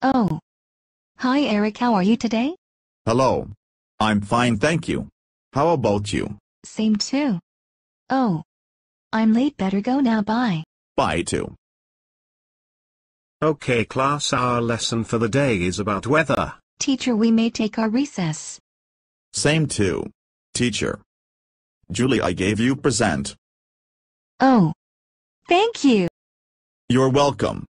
Oh. Hi Eric, how are you today? Hello. I'm fine, thank you. How about you? Same too. Oh. I'm late, better go now, bye. Bye too. Okay class, our lesson for the day is about weather. Teacher, we may take our recess. Same too. Teacher. Julie, I gave you present. Oh. Thank you. You're welcome.